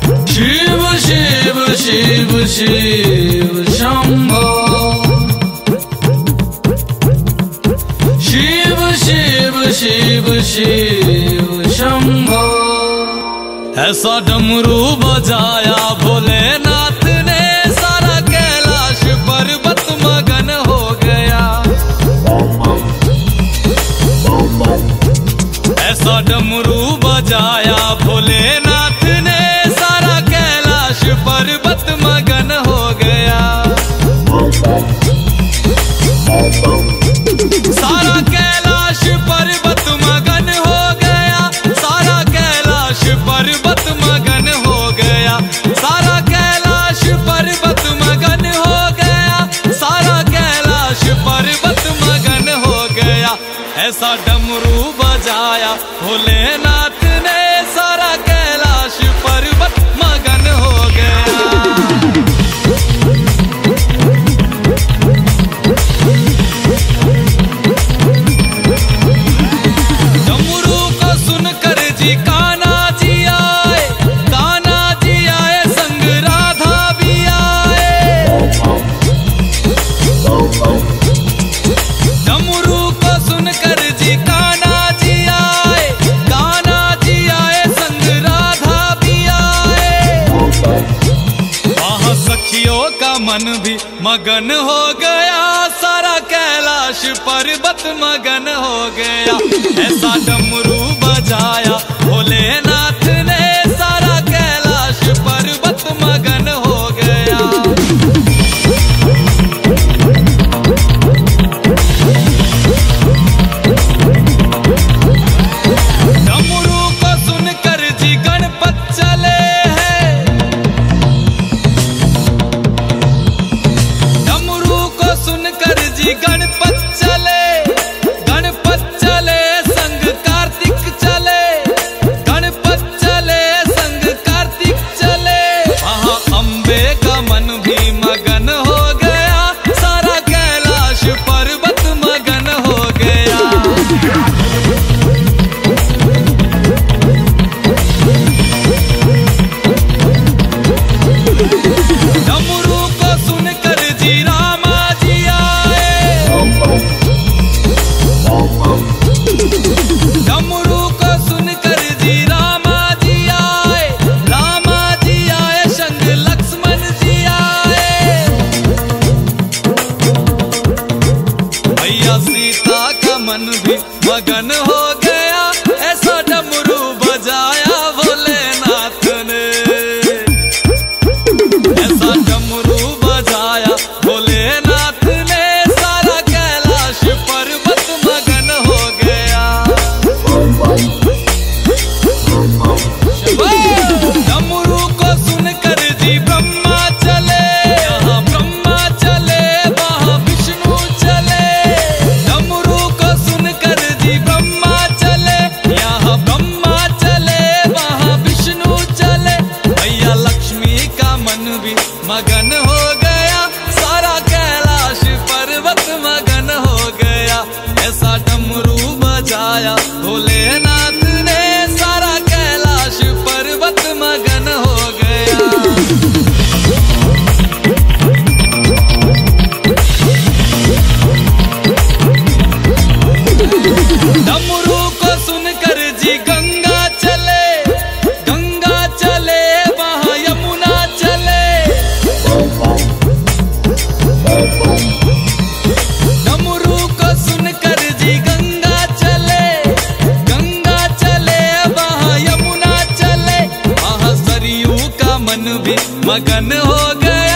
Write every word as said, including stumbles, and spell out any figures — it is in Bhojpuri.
शिव शिव शिव शिव शंभो, शिव शिव शिव शिव शंभो। ऐसा डमरू बजाया भोलेनाथ ने, सारा कैलाश पर्वत मगन हो गया। ऐसा डमरू बजाया भोलेनाथ ने, सारा कैलाश पर्वत मगन हो गया। सारा कैलाश पर्वत मगन हो गया, सारा कैलाश पर्वत मगन हो गया, सारा कैलाश पर्वत मगन हो गया, सारा कैलाश पर्वत मगन हो गया। ऐसा डमरू बजाया भोलेनाथ ने, सारा कैलाश पर्वत मगन हो गया। डमरू को सुनकर जी कान्हा जी आए, कान्हा जी आए संग राधा भी आए। डमरू को सुनकर जी कान्हा जी आए, कान्हा जी आए संग राधा भी आए। वहाँ सखियों का मन भी मगन हो गया, सारा कैलाश पर्वत मगन हो गया। ऐसा डमरू बजाया भोलेनाथ ने, सारा कैलाश पर्वत मगन हो गया। डमरू को सुनकर जी गणपत चले हैं, डमरू को सुनकर जी गणपत चले, गणपत चले संग कार्तिक चले, गणपत चले संग कार्तिक चले। वहाँ अम्बे का मन भी मगन हो गया, सारा कैलाश पर्वत मगन हो गया। डमरू को सुनकर जी रामा जी आए, डमरू को सुनकर जी रामा जी आए, रामा जी आए संग लक्ष्मण जी आए। भैया सीता का मन भी मगन हो गया, ऐसा डमरू बजाया भोलेनाथ ने। ऐसा डमरू बजाया भोलेनाथ ने, सारा कैलाश पर्वत मगन हो गया। डमरू को सुनकर जी ब्रह्मा चले, यहाँ ब्रह्मा चले वहाँ विष्णु चले। डमरू को सुनकर जी ब्रह्मा चले, यहाँ ब्रह्मा चले वहाँ विष्णु चले। भैया लक्ष्मी का मन भी मगन हो गया, सारा कैलाश पर्वत मगन हो गया। ऐसा डमरू बजाया भोलेनाथ ने, सारा कैलाश पर्वत मगन हो गया। डमरू को सुनकर जी गंगा चले, गंगा चले वहाँ यमुना चले। डमरू को सुनकर जी गंगा चले, गंगा चले वहाँ यमुना चले। वहाँ सरयू का मन भी मगन हो गया,